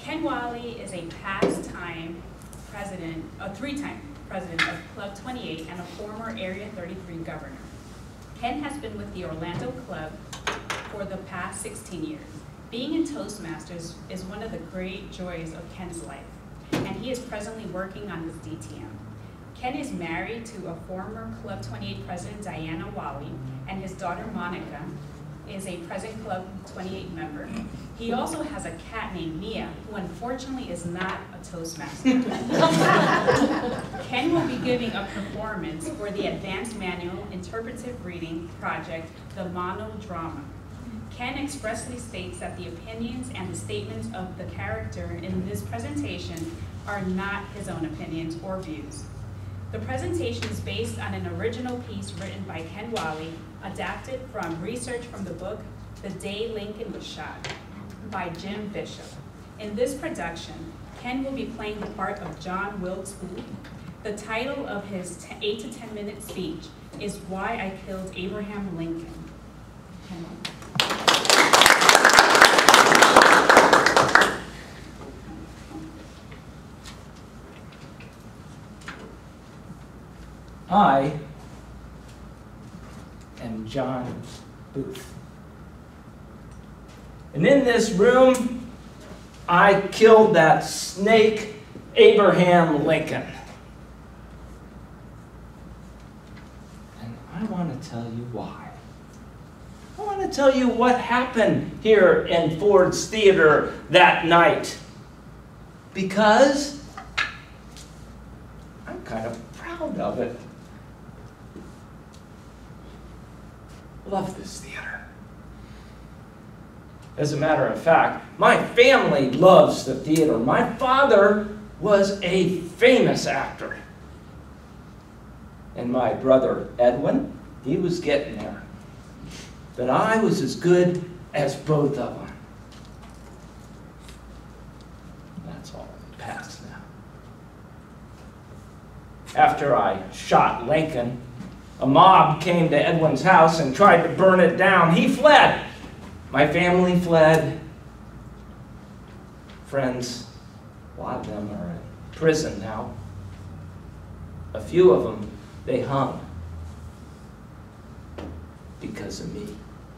Ken Wiley is a past-time president, a three-time president of Club 28 and a former Area 33 governor. Ken has been with the Orlando Club for the past 16 years. Being in Toastmasters is one of the great joys of Ken's life, and he is presently working on his DTM. Ken is married to a former Club 28 president, Diana Wiley, and his daughter, Monica, is a present Club 28 member. He also has a cat named Mia, who unfortunately is not a Toastmaster. Ken will be giving a performance for the Advanced Manual Interpretive Reading Project, the Monodrama. Ken expressly states that the opinions and the statements of the character in this presentation are not his own opinions or views. The presentation is based on an original piece written by Ken Wiley, adapted from research from the book The Day Lincoln Was Shot by Jim Bishop. In this production, Ken will be playing the part of John Wilkes Booth. The title of his 8 to 10 minute speech is Why I Killed Abraham Lincoln. I am John Booth. And in this room, I killed that snake, Abraham Lincoln. And I want to tell you why. I want to tell you what happened here in Ford's Theater that night. Because I'm kind of proud of it. Love this theater. As a matter of fact, my family loves the theater. My father was a famous actor. And my brother Edwin, he was getting there. But I was as good as both of them. That's all in the past now. After I shot Lincoln, a mob came to Edwin's house and tried to burn it down. He fled. My family fled. Friends, a lot of them are in prison now. A few of them, they hung because of me.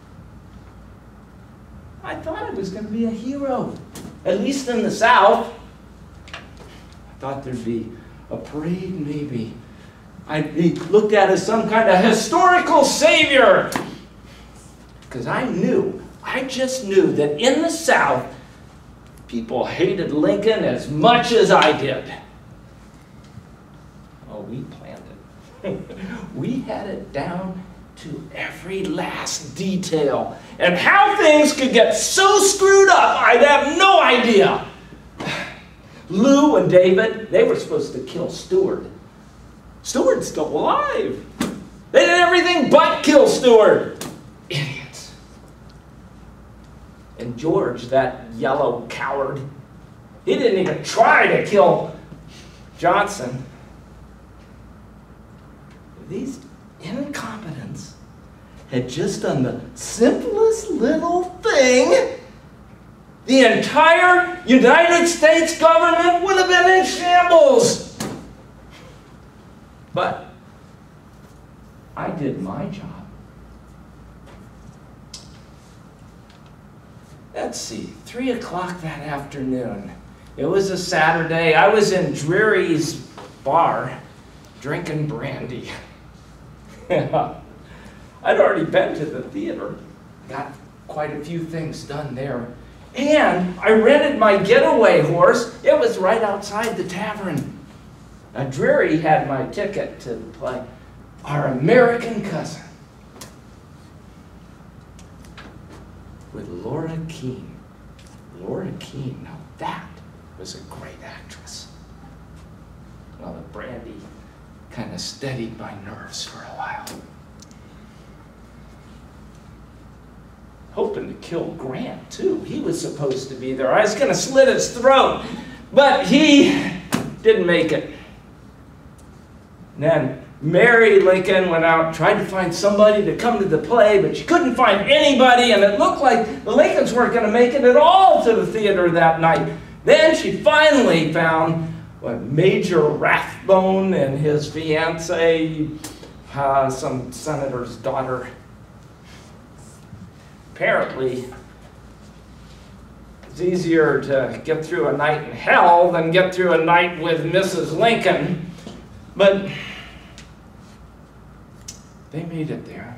I thought I was going to be a hero, at least in the South. I thought there'd be a parade, maybe. I'd be looked at as some kind of historical savior. Because I just knew that in the South, people hated Lincoln as much as I did. Oh, we planned it. We had it down to every last detail. And how things could get so screwed up, I'd have no idea. Lou and David, they were supposed to kill Stewart. Stewart's still alive. They did everything but kill Stewart. Idiots. And George, that yellow coward, he didn't even try to kill Johnson. These incompetents had just done the simplest little thing. The entire United States government would have been in shambles. But I did my job. Let's see, 3 o'clock that afternoon. It was a Saturday. I was in Dreary's bar drinking brandy. I'd already been to the theater, got quite a few things done there. And I rented my getaway horse. It was right outside the tavern. Now, Dreary had my ticket to play Our American Cousin with Laura Keene. Laura Keene, now that was a great actress. Well, the brandy kind of steadied my nerves for a while. Hoping to kill Grant, too. He was supposed to be there. I was going to slit his throat, but he didn't make it. And then Mary Lincoln went out and tried to find somebody to come to the play, but she couldn't find anybody, and it looked like the Lincolns weren't going to make it at all to the theater that night. Then she finally found Major Rathbone and his fiancée, some senator's daughter. Apparently, it's easier to get through a night in hell than get through a night with Mrs. Lincoln. But they made it there.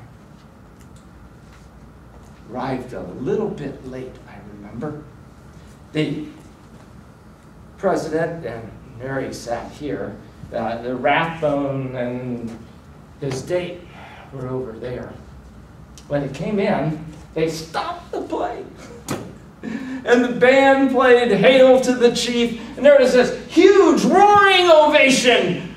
Arrived a little bit late, I remember. The president and Mary sat here. The Rathbone and his date were over there. When it came in, they stopped the play. And the band played Hail to the Chief, and there was this huge roaring ovation.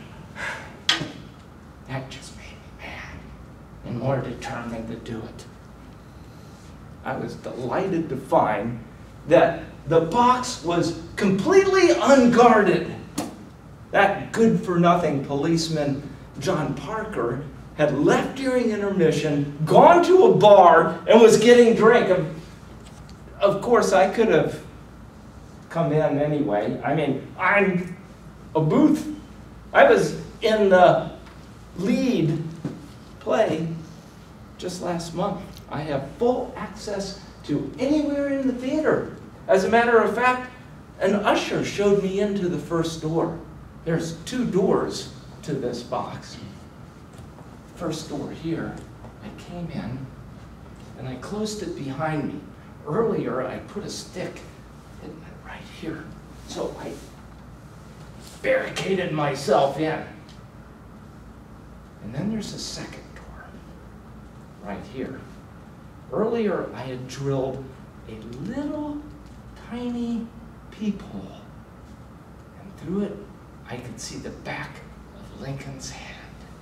That just made me mad and more determined to do it. I was delighted to find that the box was completely unguarded. That good-for-nothing policeman, John Parker, had left during intermission, gone to a bar, and was getting drink. Of course, I could have come in anyway. I mean, I'm a booth. I was in the lead play just last month. I have full access to anywhere in the theater. As a matter of fact, an usher showed me into the first door. There's 2 doors to this box. First door here, I came in and I closed it behind me. Earlier, I put a stick right here. So I barricaded myself in. And then there's a second door right here. Earlier, I had drilled a little tiny peephole. And through it, I could see the back of Lincoln's head.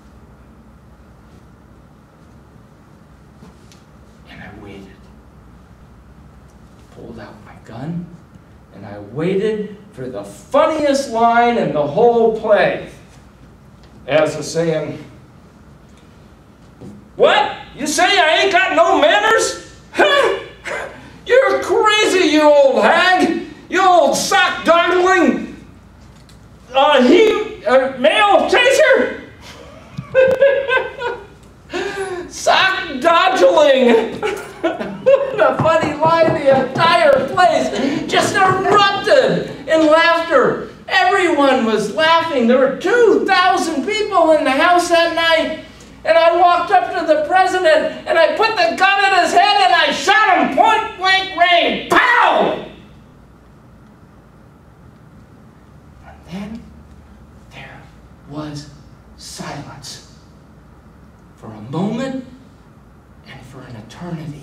And I waited. Pulled out my gun, and I waited for the funniest line in the whole play. As a saying, "What? You say I ain't got no manners? Huh? You're crazy, you old hag! You old sock-dongling male chaser! Sock-dodgling!" The funny line, the entire place just erupted in laughter. Everyone was laughing. There were 2,000 people in the house that night. And I walked up to the president and I put the gun in his head and I shot him point blank range. Pow! And then there was silence for a moment and for an eternity.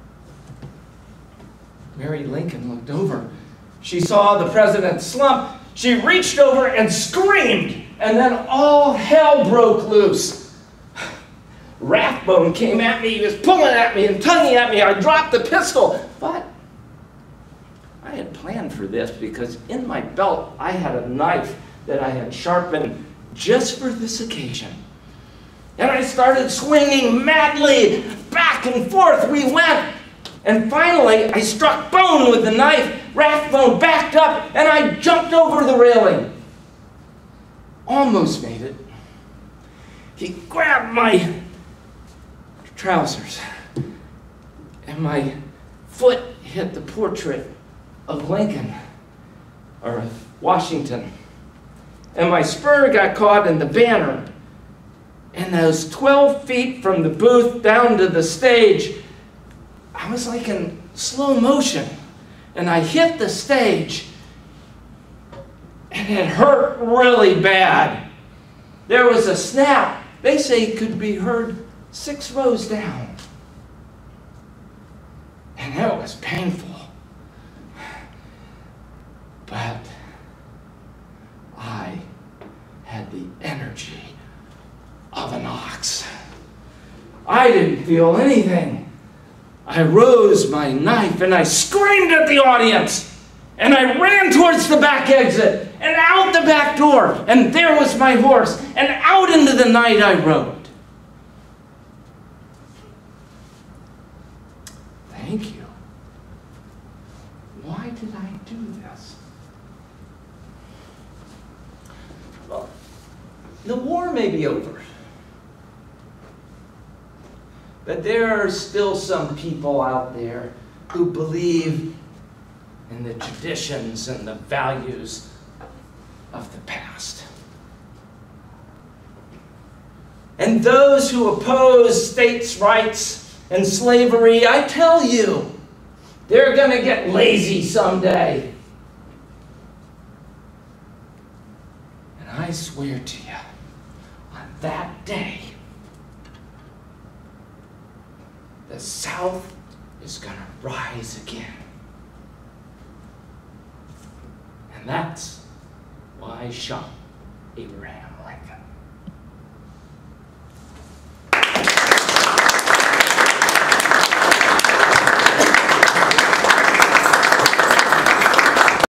Mary Lincoln looked over. She saw the president slump. She reached over and screamed, and then all hell broke loose. Rathbone came at me. He was pulling at me and tugging at me. I dropped the pistol. But I had planned for this because in my belt I had a knife that I had sharpened just for this occasion. And I started swinging madly. Back and forth we went. And finally, I struck Bone with the knife. Rathbone backed up, and I jumped over the railing. Almost made it. He grabbed my trousers, and my foot hit the portrait of Lincoln, or of Washington. And my spur got caught in the banner. And those 12 feet from the booth down to the stage, I was like in slow motion, and I hit the stage, and it hurt really bad. There was a snap. They say it could be heard 6 rows down. And that was painful. But I had the energy of an ox. I didn't feel anything. I rose my knife and I screamed at the audience. And I ran towards the back exit and out the back door. And there was my horse. And out into the night I rode. Thank you. Why did I do this? The war may be over. But there are still some people out there who believe in the traditions and the values of the past. And those who oppose states' rights and slavery, I tell you, they're going to get lazy someday. And I swear to you, on that day, the South is going to rise again. And that's why I shot Abraham.